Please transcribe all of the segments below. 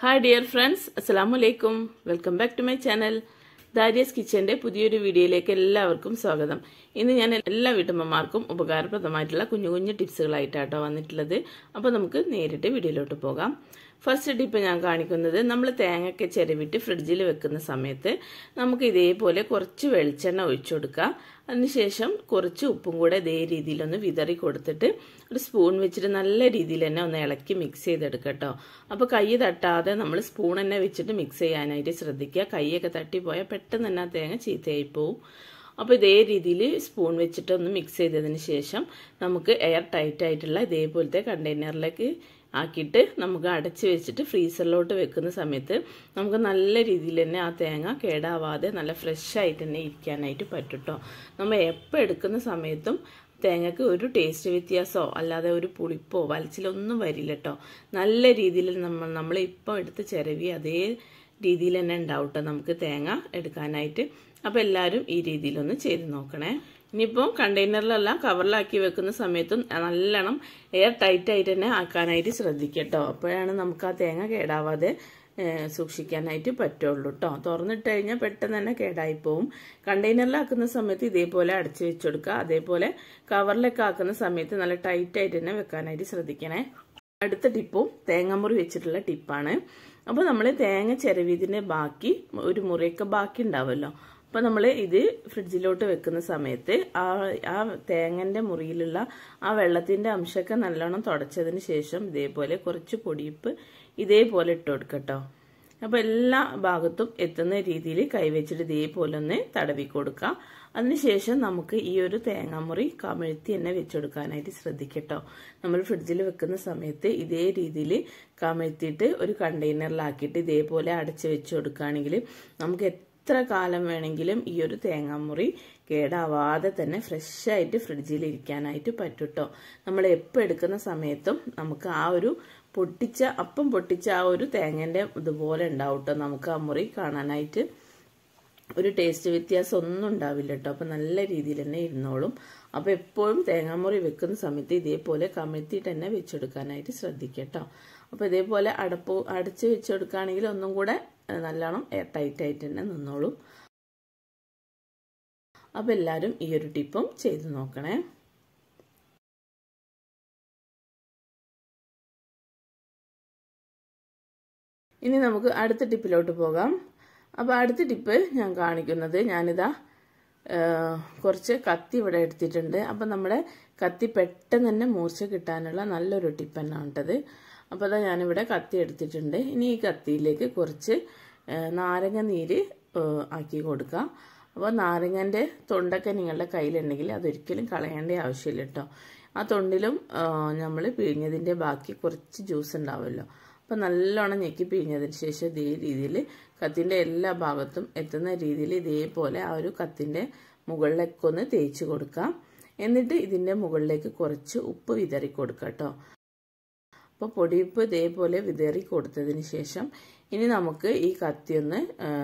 Hi dear friends, Assalamu alaikum. Welcome back to my channel. Darius കിച്ചന്റെ പുതിയൊരു വീഡിയോയിലേക്ക് എല്ലാവർക്കും സ്വാഗതം. ഇന്ന് ഞാൻ എല്ലാ വീട്ടമ്മമാർക്കും ഉപകാരപ്രദമായിട്ടുള്ള കുഞ്ഞു കുഞ്ഞു ടിപ്സുകളായിട്ടാട്ടോ വന്നിട്ടുള്ളത്. അപ്പോൾ നമുക്ക് നേരിട്ട് വീഡിയോയിലോട്ട് പോകാം. ഫസ്റ്റ് ടിപ്പ് ഞാൻ കാണിക്കുന്നത് നമ്മൾ തേങ്ങയൊക്കെ ചിരവിട്ട് ഫ്രിഡ്ജിൽ വെക്കുന്ന സമയത്ത് നമുക്ക് ഇതേപോലെ കുറച്ച് വെളിച്ചെണ്ണ ഒഴിച്ചു കൊടുക്കുക. അതിനുശേഷം കുറച്ച് ഉപ്പും കൂടെ ഇതേ രീതിയിലൊന്ന് വിതറി കൊടുത്തിട്ട് ഒരു സ്പൂൺ വെച്ചിട്ട് നല്ല രീതിയിൽ തന്നെ ഒന്ന് ഇളക്കി മിക്സ് ചെയ്തെടുക്കുക കേട്ടോ. അപ്പോൾ കൈ തട്ടാതെ നമ്മൾ സ്പൂൺ തന്നെ വെച്ചിട്ട് മിക്സ് ചെയ്യാനായിട്ട് ശ്രദ്ധിക്കുക. കൈയൊക്കെ തട്ടിപ്പോയാൽ പെട്ടെന്ന് തന്നെ ആ തേങ്ങ ചീത്തയായി പോവും. അപ്പോൾ ഇതേ രീതിയിൽ സ്പൂൺ വെച്ചിട്ട് ഒന്ന് മിക്സ് ചെയ്തതിന് ശേഷം നമുക്ക് എയർ ടൈറ്റ് ആയിട്ടുള്ള ഇതേപോലത്തെ കണ്ടെയ്നറിലേക്ക് ആക്കിയിട്ട് നമുക്ക് അടച്ച് വെച്ചിട്ട് ഫ്രീസറിലോട്ട് വെക്കുന്ന സമയത്ത് നമുക്ക് നല്ല രീതിയിൽ തന്നെ ആ തേങ്ങ കേടാവാതെ നല്ല ഫ്രഷ് ആയിട്ട് തന്നെ ഇരിക്കാനായിട്ട് പറ്റും കേട്ടോ. നമ്മൾ എപ്പോൾ എടുക്കുന്ന സമയത്തും തേങ്ങയ്ക്ക് ഒരു ടേസ്റ്റ് വ്യത്യാസമോ അല്ലാതെ ഒരു പുളിപ്പോ വലിച്ചിലൊന്നും വരില്ല കേട്ടോ. നല്ല രീതിയിൽ നമ്മൾ ഇപ്പോൾ എടുത്ത് ചിരവി അതേ രീതിയിൽ തന്നെ ഉണ്ടാവും കേട്ടോ നമുക്ക് തേങ്ങ എടുക്കാനായിട്ട്. അപ്പോൾ എല്ലാവരും ഈ രീതിയിലൊന്ന് ചെയ്ത് നോക്കണേ. ഇനിയിപ്പോൾ കണ്ടെയ്നറിലെല്ലാം കവറിലാക്കി വെക്കുന്ന സമയത്തും നല്ലോണം എയർ ടൈറ്റ് ആയിട്ട് തന്നെ ആക്കാനായിട്ട് ശ്രദ്ധിക്കട്ടോ. അപ്പോഴാണ് നമുക്ക് ആ തേങ്ങ കേടാവാതെ സൂക്ഷിക്കാനായിട്ട് പറ്റുള്ളൂ കേട്ടോ. തുറന്നിട്ട് കഴിഞ്ഞാൽ പെട്ടെന്ന് തന്നെ കേടായി പോവും. കണ്ടെയ്നറിലാക്കുന്ന സമയത്ത് ഇതേപോലെ അടച്ചു വെച്ച് കൊടുക്കുക. അതേപോലെ കവറിലൊക്കെ ആക്കുന്ന സമയത്ത് നല്ല ടൈറ്റ് ആയിട്ട് തന്നെ വെക്കാനായിട്ട് ശ്രദ്ധിക്കണേ. അടുത്ത ടിപ്പും തേങ്ങാമുറി വെച്ചിട്ടുള്ള ടിപ്പാണ്. അപ്പോൾ നമ്മൾ തേങ്ങ ചിരവിയതിന് ബാക്കി ഒരു മുറിയൊക്കെ ബാക്കി ഉണ്ടാവുമല്ലോ. അപ്പോൾ നമ്മൾ ഇത് ഫ്രിഡ്ജിലോട്ട് വെക്കുന്ന സമയത്ത് ആ തേങ്ങൻ്റെ മുറിയിലുള്ള ആ വെള്ളത്തിൻ്റെ അംശമൊക്കെ നല്ലോണം തുടച്ചതിന് ശേഷം ഇതേപോലെ കുറച്ച് പൊടിയുപ്പ് ഇതേപോലെ ഇട്ട് കൊടുക്കട്ടോ. അപ്പോൾ എല്ലാ ഭാഗത്തും എത്തുന്ന രീതിയിൽ കൈവച്ചിട്ട് ഇതേപോലെ ഒന്ന് തടവി കൊടുക്കുക. അതിനുശേഷം നമുക്ക് ഈ ഒരു തേങ്ങാമുറി കമിഴ്ത്തി തന്നെ വെച്ചെടുക്കാനായിട്ട് ശ്രദ്ധിക്കട്ടോ. നമ്മൾ ഫ്രിഡ്ജിൽ വെക്കുന്ന സമയത്ത് ഇതേ രീതിയിൽ കമിഴ്ത്തിയിട്ട് ഒരു കണ്ടെയ്നറിലാക്കിയിട്ട് ഇതേപോലെ അടച്ച് വെച്ച് കൊടുക്കുകയാണെങ്കിൽ നമുക്ക് എത്ര കാലം വേണമെങ്കിലും ഈ ഒരു തേങ്ങാമുറി കേടാവാതെ തന്നെ ഫ്രഷ് ആയിട്ട് ഫ്രിഡ്ജിൽ ഇരിക്കാനായിട്ട് പറ്റും കേട്ടോ. നമ്മൾ എപ്പോൾ എടുക്കുന്ന സമയത്തും നമുക്ക് ആ ഒരു അപ്പം പൊട്ടിച്ച ആ ഒരു തേങ്ങൻ്റെ ഇതുപോലെ ഉണ്ടാവും കേട്ടോ. നമുക്ക് ആ മുറി കാണാനായിട്ട് ഒരു ടേസ്റ്റ് വ്യത്യാസം ഒന്നും ഉണ്ടാവില്ല കേട്ടോ. അപ്പം നല്ല രീതിയിൽ തന്നെ ഇരുന്നോളും. അപ്പോൾ എപ്പോഴും തേങ്ങാമുറി വെക്കുന്ന സമയത്ത് ഇതേപോലെ കമിഴ്ത്തിയിട്ട് തന്നെ വെച്ചെടുക്കാനായിട്ട് ശ്രദ്ധിക്കട്ടോ. അപ്പോൾ ഇതേപോലെ അടച്ച് വെച്ചെടുക്കുകയാണെങ്കിൽ ഒന്നും കൂടെ നല്ലോണം എയർ ടൈറ്റ് ആയിട്ട് തന്നെ നിന്നോളും. അപ്പോൾ എല്ലാവരും ഈ ഒരു ടിപ്പും ചെയ്ത് നോക്കണേ. ഇനി നമുക്ക് അടുത്ത ടിപ്പിലോട്ട് പോകാം. അപ്പോൾ അടുത്ത ടിപ്പ് ഞാൻ കാണിക്കുന്നത് ഞാനിതാ കുറച്ച് കത്തി ഇവിടെ എടുത്തിട്ടുണ്ട്. അപ്പം നമ്മുടെ കത്തി പെട്ടെന്ന് തന്നെ മൂർച്ച കിട്ടാനുള്ള നല്ലൊരു ടിപ്പ് തന്നെയാണ് കേട്ടത്. അപ്പോൾ അതാ ഞാനിവിടെ കത്തി എടുത്തിട്ടുണ്ട്. ഇനി ഈ കത്തിയിലേക്ക് കുറച്ച് നാരങ്ങ നീര് ആക്കി കൊടുക്കാം. അപ്പോൾ നാരങ്ങൻ്റെ തൊണ്ടൊക്കെ നിങ്ങളുടെ കയ്യിലുണ്ടെങ്കിൽ അതൊരിക്കലും കളയേണ്ട ആവശ്യമില്ല കേട്ടോ. ആ തൊണ്ടിലും നമ്മൾ പിഴിഞ്ഞതിൻ്റെ ബാക്കി കുറച്ച് ജ്യൂസ് ഉണ്ടാവുമല്ലോ. അപ്പോൾ നല്ലോണം ഞെക്കി പിഴിഞ്ഞതിന് ശേഷം ഇതേ രീതിയിൽ കത്തിൻ്റെ എല്ലാ ഭാഗത്തും എത്തുന്ന രീതിയിൽ ഇതേപോലെ ആ ഒരു കത്തിൻ്റെ മുകളിലേക്ക് ഒന്ന് തേച്ച് കൊടുക്കാം. എന്നിട്ട് ഇതിൻ്റെ മുകളിലേക്ക് കുറച്ച് ഉപ്പ് വിതറി കൊടുക്കാം കേട്ടോ. അപ്പോൾ പൊടിയുപ്പ് ഇതേപോലെ വിതറി കൊടുത്തതിന് ശേഷം ഇനി നമുക്ക് ഈ കത്തി ഒന്ന്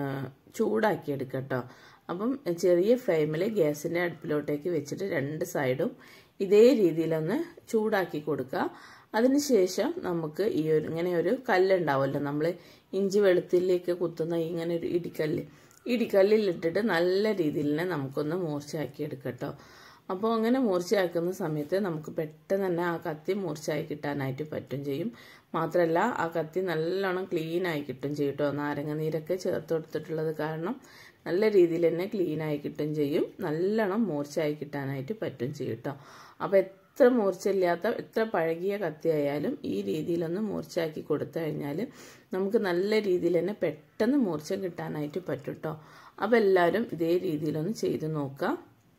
ചൂടാക്കി എടുക്കാം കേട്ടോ. അപ്പം ചെറിയ ഫ്ലെയിമിൽ ഗ്യാസിൻ്റെ അടുപ്പിലോട്ടേക്ക് വെച്ചിട്ട് രണ്ട് സൈഡും ഇതേ രീതിയിലൊന്ന് ചൂടാക്കി കൊടുക്കുക. അതിനുശേഷം നമുക്ക് ഇങ്ങനെ ഒരു കല്ലുണ്ടാവുമല്ലോ, നമ്മൾ ഇഞ്ചി വെളുത്തുള്ളിയൊക്കെ കുത്തുന്ന ഇങ്ങനെ ഒരു ഇടിക്കല്ലിലിട്ടിട്ട് നല്ല രീതിയിൽ തന്നെ നമുക്കൊന്ന് മൂർച്ചയാക്കി എടുക്കട്ടോ. അപ്പോൾ അങ്ങനെ മൂർച്ചയാക്കുന്ന സമയത്ത് നമുക്ക് പെട്ടെന്ന് തന്നെ ആ കത്തി മൂർച്ചയായി കിട്ടാനായിട്ട് പറ്റും ചെയ്യും. മാത്രമല്ല ആ കത്തി നല്ലോണം ക്ലീനായി കിട്ടും ചെയ്യും കേട്ടോ. നാരങ്ങ നീരൊക്കെ ചേർത്ത് കൊടുത്തിട്ടുള്ളത് കാരണം നല്ല രീതിയിൽ തന്നെ ക്ലീനായി കിട്ടും ചെയ്യും. നല്ലോണം മൂർച്ചയായി കിട്ടാനായിട്ട് പറ്റും ചെയ്യും കേട്ടോ. അപ്പോൾ എത്ര മൂർച്ചയില്ലാത്ത എത്ര പഴകിയ കത്തിയായാലും ഈ രീതിയിലൊന്ന് മൂർച്ചയാക്കി കൊടുത്തു കഴിഞ്ഞാൽ നമുക്ക് നല്ല രീതിയിൽ തന്നെ പെട്ടെന്ന് മൂർച്ച കിട്ടാനായിട്ട് പറ്റും കേട്ടോ. അപ്പോൾ എല്ലാവരും ഇതേ രീതിയിലൊന്ന് ചെയ്ത് നോക്കുക.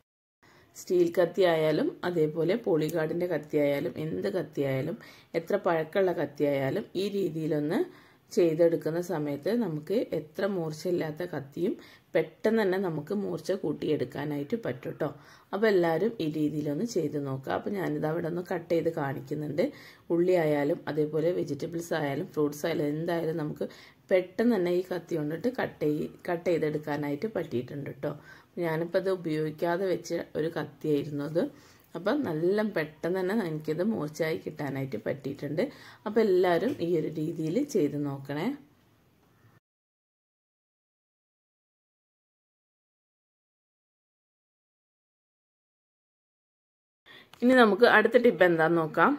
സ്റ്റീൽ കത്തി ആയാലും അതേപോലെ പോളിഗാർഡിൻ്റെ കത്തിയായാലും എന്ത് കത്തിയായാലും എത്ര പഴക്കമുള്ള കത്തിയായാലും ഈ രീതിയിലൊന്ന് ചെയ്തെടുക്കുന്ന സമയത്ത് നമുക്ക് എത്ര മൂർച്ചയില്ലാത്ത കത്തിയും പെട്ടെന്ന് തന്നെ നമുക്ക് മൂർച്ച കൂട്ടിയെടുക്കാനായിട്ട് പറ്റും കേട്ടോ. അപ്പോൾ എല്ലാവരും ഈ രീതിയിലൊന്ന് ചെയ്ത് നോക്കുക. അപ്പോൾ ഞാനിത് അവിടെ ഒന്ന് കട്ട് ചെയ്ത് കാണിക്കുന്നുണ്ട്. ഉള്ളി ആയാലും അതേപോലെ വെജിറ്റബിൾസ് ആയാലും ഫ്രൂട്ട്സ് ആയാലും എന്തായാലും നമുക്ക് പെട്ടെന്ന് തന്നെ ഈ കത്തി കൊണ്ടിട്ട് കട്ട് ചെയ്തെടുക്കാനായിട്ട് പറ്റിയിട്ടുണ്ട് കേട്ടോ. ഞാനിപ്പോൾ അത് ഉപയോഗിക്കാതെ വെച്ച ഒരു കത്തിയായിരുന്നു അത്. അപ്പം നല്ല പെട്ടെന്ന് തന്നെ എനിക്കിത് മൂർച്ചയായി കിട്ടാനായിട്ട് പറ്റിയിട്ടുണ്ട്. അപ്പോൾ എല്ലാവരും ഈ ഒരു രീതിയിൽ ചെയ്ത് നോക്കണേ. ഇനി നമുക്ക് അടുത്ത ടിപ്പ് എന്താന്ന് നോക്കാം.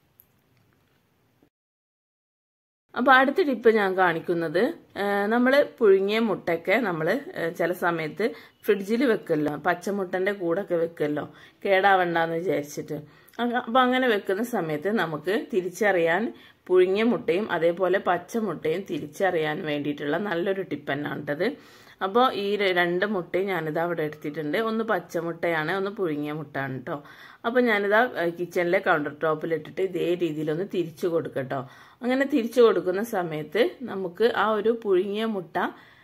അപ്പോൾ അടുത്ത ടിപ്പ് ഞാൻ കാണിക്കുന്നത്, നമ്മൾ പുഴുങ്ങിയ മുട്ടയൊക്കെ നമ്മൾ ചില സമയത്ത് ഫ്രിഡ്ജിൽ വെക്കല്ലോ, പച്ചമുട്ടൻ്റെ കൂടൊക്കെ വെക്കല്ലോ, കേടാവണ്ടെന്ന് വിചാരിച്ചിട്ട്. അപ്പോൾ അങ്ങനെ വെക്കുന്ന സമയത്ത് നമുക്ക് തിരിച്ചറിയാൻ പുഴുങ്ങിയ മുട്ടയും അതേപോലെ പച്ചമുട്ടയും തിരിച്ചറിയാൻ വേണ്ടിയിട്ടുള്ള നല്ലൊരു ടിപ്പ് തന്നെയാണിട്ടത്. അപ്പോൾ ഈ 2 മുട്ടയും ഞാനിതാ അവിടെ എടുത്തിട്ടുണ്ട്. ഒന്ന് പച്ചമുട്ടയാണ്, ഒന്ന് പുഴുങ്ങിയ മുട്ടയാണ് കേട്ടോ. അപ്പോൾ ഞാനിതാ കിച്ചണിലെ കൗണ്ടർ ടോപ്പിലിട്ടിട്ട് ഇതേ രീതിയിലൊന്ന് തിരിച്ചു കൊടുക്കട്ടോ. അങ്ങനെ തിരിച്ചു കൊടുക്കുന്ന സമയത്ത് നമുക്ക് ആ ഒരു പുഴുങ്ങിയ മുട്ട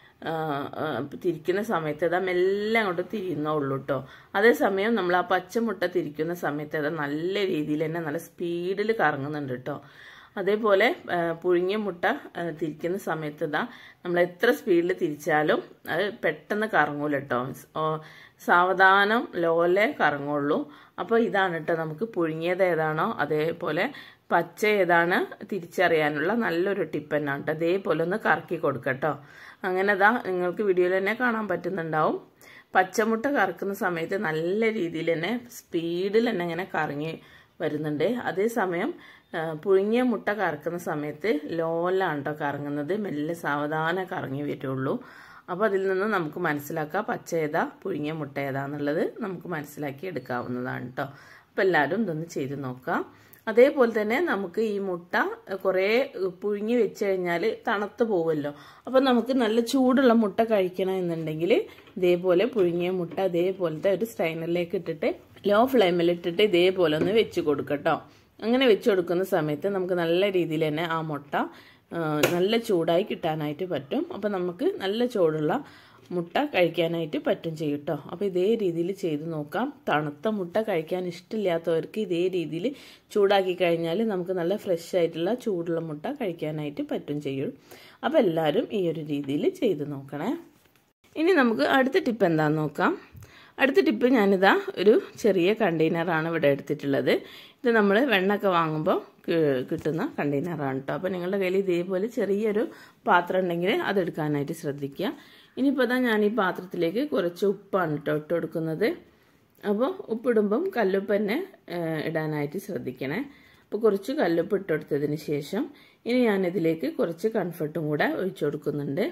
തിരിക്കുന്ന സമയത്ത് അതാ മെല്ലെ അങ്ങോട്ട് തിരിയുന്നുള്ളൂ കേട്ടോ. അതേസമയം നമ്മൾ ആ പച്ചമുട്ട തിരിക്കുന്ന സമയത്ത് അത് നല്ല രീതിയിൽ തന്നെ നല്ല സ്പീഡിൽ കറങ്ങുന്നുണ്ട് കേട്ടോ. അതേപോലെ പുഴുങ്ങിയ മുട്ട തിരിക്കുന്ന സമയത്ത് ഇതാ നമ്മൾ എത്ര സ്പീഡിൽ തിരിച്ചാലും അത് പെട്ടെന്ന് കറങ്ങൂല കേട്ടോ. സാവധാനം ലോലെ കറങ്ങുള്ളൂ. അപ്പോൾ ഇതാണ് കേട്ടോ നമുക്ക് പുഴുങ്ങിയത് ഏതാണോ അതേപോലെ പച്ച ഏതാണ് തിരിച്ചറിയാനുള്ള നല്ലൊരു ടിപ്പ് തന്നെയാണ് കേട്ടോ. അതേപോലെ ഒന്ന് കറക്കി കൊടുക്കട്ടോ. അങ്ങനെ ഇതാ നിങ്ങൾക്ക് വീഡിയോയിൽ തന്നെ കാണാൻ പറ്റുന്നുണ്ടാവും. പച്ചമുട്ട കറക്കുന്ന സമയത്ത് നല്ല രീതിയിൽ തന്നെ സ്പീഡിൽ തന്നെ ഇങ്ങനെ കറങ്ങി വരുന്നുണ്ട്. അതേസമയം പുഴുങ്ങിയ മുട്ട കറക്കുന്ന സമയത്ത് ലോലാണ് കേട്ടോ കറങ്ങുന്നത്, മെല്ലെ സാവധാനം കറങ്ങി വരുള്ളൂ. അപ്പോൾ അതിൽ നിന്ന് നമുക്ക് മനസ്സിലാക്കാം പച്ച ഏതാ പുഴുങ്ങിയ മുട്ട ഏതാന്നുള്ളത് നമുക്ക് മനസ്സിലാക്കി എടുക്കാവുന്നതാണ് കേട്ടോ. അപ്പോൾ എല്ലാവരും ഇതൊന്ന് ചെയ്ത് നോക്കാം. അതേപോലെ തന്നെ നമുക്ക് ഈ മുട്ട കുറേ പുഴുങ്ങി വെച്ച് കഴിഞ്ഞാൽ തണുത്ത് പോവുമല്ലോ. അപ്പോൾ നമുക്ക് നല്ല ചൂടുള്ള മുട്ട കഴിക്കണം എന്നുണ്ടെങ്കിൽ ഇതേപോലെ പുഴുങ്ങിയ മുട്ട ഇതേപോലത്തെ ഒരു സ്ട്രെയിനറിലേക്ക് ഇട്ടിട്ട് ലോ ഫ്ലെയിമിലിട്ടിട്ട് ഇതേപോലെ ഒന്ന് വെച്ച് കൊടുക്കട്ടോ. അങ്ങനെ വെച്ച് കൊടുക്കുന്ന സമയത്ത് നമുക്ക് നല്ല രീതിയിൽ തന്നെ ആ മുട്ട നല്ല ചൂടായി കിട്ടാനായിട്ട് പറ്റും. അപ്പോൾ നമുക്ക് നല്ല ചൂടുള്ള മുട്ട കഴിക്കാനായിട്ട് പറ്റും ചെയ്യും കേട്ടോ. അപ്പോൾ ഇതേ രീതിയിൽ ചെയ്ത് നോക്കാം. തണുത്ത മുട്ട കഴിക്കാൻ ഇഷ്ടമില്ലാത്തവർക്ക് ഇതേ രീതിയിൽ ചൂടാക്കി കഴിഞ്ഞാൽ നമുക്ക് നല്ല ഫ്രഷ് ആയിട്ടുള്ള ചൂടുള്ള മുട്ട കഴിക്കാനായിട്ട് പറ്റും ചെയ്യും. അപ്പോൾ എല്ലാവരും ഈ ഒരു രീതിയിൽ ചെയ്ത് നോക്കണേ. ഇനി നമുക്ക് അടുത്ത ടിപ്പ് എന്താണെന്ന് നോക്കാം. അടുത്ത ടിപ്പ് ഞാനിതാ ഒരു ചെറിയ കണ്ടെയ്നറാണ് ഇവിടെ എടുത്തിട്ടുള്ളത്. ഇത് നമ്മൾ വെണ്ണൊക്കെ വാങ്ങുമ്പോൾ കിട്ടുന്ന കണ്ടെയ്നറാണ് കേട്ടോ. അപ്പോൾ നിങ്ങളുടെ കയ്യിൽ ഇതേപോലെ ചെറിയൊരു പാത്രം ഉണ്ടെങ്കിൽ അതെടുക്കാനായിട്ട് ശ്രദ്ധിക്കുക. ഇനിയിപ്പോൾ അതാ ഞാൻ ഈ പാത്രത്തിലേക്ക് കുറച്ച് ഉപ്പാണ് കേട്ടോ ഇട്ട് കൊടുക്കുന്നത്. അപ്പോൾ ഉപ്പിടുമ്പം കല്ലുപ്പ് തന്നെ ഇടാനായിട്ട് ശ്രദ്ധിക്കണേ. അപ്പോൾ കുറച്ച് കല്ലുപ്പ് ഇട്ടെടുത്തതിന് ശേഷം ഇനി ഞാനിതിലേക്ക് കുറച്ച് കൺഫർട്ടും കൂടെ ഒഴിച്ചു കൊടുക്കുന്നുണ്ട്.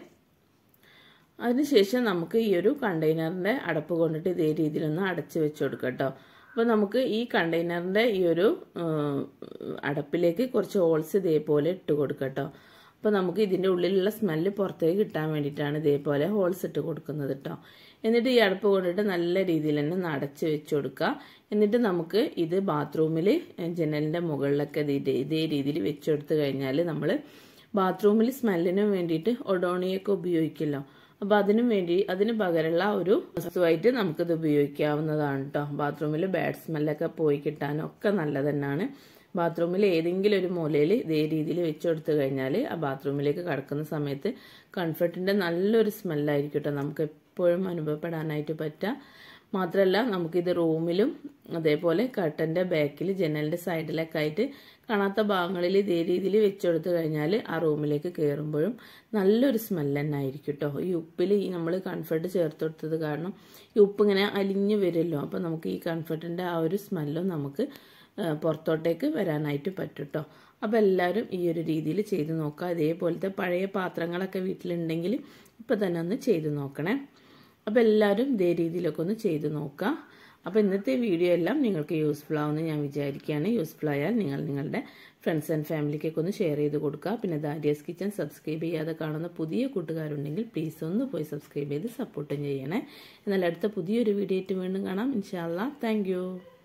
അതിനുശേഷം നമുക്ക് ഈ ഒരു കണ്ടെയ്നറിൻ്റെ അടപ്പ് കൊണ്ടിട്ട് ഇതേ രീതിയിലൊന്ന് അടച്ച് വെച്ച് കൊടുക്കാം കേട്ടോ. അപ്പോൾ നമുക്ക് ഈ കണ്ടെയ്നറിൻ്റെ ഈ ഒരു അടപ്പിലേക്ക് കുറച്ച് ഹോൾസ് ഇതേപോലെ ഇട്ട് കൊടുക്കാം കേട്ടോ. അപ്പോൾ നമുക്ക് ഇതിൻ്റെ ഉള്ളിലുള്ള സ്മെല്ല് പുറത്തേക്ക് കിട്ടാൻ വേണ്ടിയിട്ടാണ് ഇതേപോലെ ഹോൾസ് ഇട്ട് കൊടുക്കുന്നത് കേട്ടോ. എന്നിട്ട് ഈ അടപ്പ് കൊണ്ടിട്ട് നല്ല രീതിയിൽ തന്നെ അടച്ച് വെച്ച് കൊടുക്കുക. എന്നിട്ട് നമുക്ക് ഇത് ബാത്റൂമിൽ ജനലിൻ്റെ മുകളിലൊക്കെ ഇതേ രീതിയിൽ വെച്ചെടുത്ത് കഴിഞ്ഞാൽ നമ്മൾ ബാത്റൂമിൽ സ്മെല്ലിന് വേണ്ടിയിട്ട് ഒഡോണിയൊക്കെ ഉപയോഗിക്കുമല്ലോ. അപ്പോൾ അതിന് പകരമുള്ള ഒരു വസ്തുവായിട്ട് നമുക്കിത് ഉപയോഗിക്കാവുന്നതാണ് കേട്ടോ. ബാത്റൂമിൽ ബാഡ് സ്മെല്ലൊക്കെ പോയി കിട്ടാനൊക്കെ നല്ലത് തന്നെയാണ്. ബാത്റൂമിൽ ഏതെങ്കിലും ഒരു മൂലയിൽ ഇതേ രീതിയിൽ വെച്ച് കൊടുത്തു കഴിഞ്ഞാൽ ആ ബാത്റൂമിലേക്ക് കടക്കുന്ന സമയത്ത് കംഫർട്ടിൻ്റെ നല്ലൊരു സ്മെല്ലായിരിക്കും കേട്ടോ നമുക്ക് എപ്പോഴും അനുഭവപ്പെടാനായിട്ട് പറ്റുക. മാത്രമല്ല നമുക്കിത് റൂമിലും അതേപോലെ കർട്ടൻ്റെ ബാക്കിൽ ജനലിൻ്റെ സൈഡിലൊക്കെ ആയിട്ട് കാണാത്ത ഭാഗങ്ങളിൽ ഇതേ രീതിയിൽ വെച്ചെടുത്ത് കഴിഞ്ഞാൽ ആ റൂമിലേക്ക് കയറുമ്പോഴും നല്ലൊരു സ്മെല്ല് തന്നെ ആയിരിക്കും കേട്ടോ. ഈ ഉപ്പിൽ ഈ നമ്മൾ കംഫർട്ട് ചേർത്ത് കൊടുത്തത് കാരണം ഈ ഉപ്പ് ഇങ്ങനെ അലിഞ്ഞു വരുമല്ലോ. അപ്പോൾ നമുക്ക് ഈ കംഫർട്ടിൻ്റെ ആ ഒരു സ്മെല്ലും നമുക്ക് പുറത്തോട്ടേക്ക് വരാനായിട്ട് പറ്റും കേട്ടോ. അപ്പോൾ എല്ലാവരും ഈ ഒരു രീതിയിൽ ചെയ്ത് നോക്കുക. ഇതേപോലത്തെ പഴയ പാത്രങ്ങളൊക്കെ വീട്ടിലുണ്ടെങ്കിൽ ഇപ്പോൾ തന്നെ ഒന്ന് ചെയ്ത് നോക്കണേ. അപ്പോൾ എല്ലാവരും ഇതേ രീതിയിലൊക്കെ ഒന്ന് ചെയ്ത് നോക്കുക. അപ്പോൾ ഇന്നത്തെ വീഡിയോ എല്ലാം നിങ്ങൾക്ക് യൂസ്ഫുൾ ആവുമെന്ന് ഞാൻ വിചാരിക്കുകയാണ്. യൂസ്ഫുൾ ആയാൽ നിങ്ങളുടെ ഫ്രണ്ട്സ് ആൻഡ് ഫാമിലിക്കൊക്കെ ഒന്ന് ഷെയർ ചെയ്ത് കൊടുക്കുക. പിന്നെ ദാരിയാസ് കിച്ചൺ സബ്സ്ക്രൈബ് ചെയ്യാതെ കാണുന്ന പുതിയ കൂട്ടുകാരുണ്ടെങ്കിൽ പ്ലീസ് ഒന്ന് പോയി സബ്സ്ക്രൈബ് ചെയ്ത് സപ്പോർട്ടും ചെയ്യണേ. എന്നാൽ അടുത്ത പുതിയൊരു വീഡിയോ ആയിട്ട് വീണ്ടും കാണാം ഇൻഷാ അല്ലാഹ്. Thank you.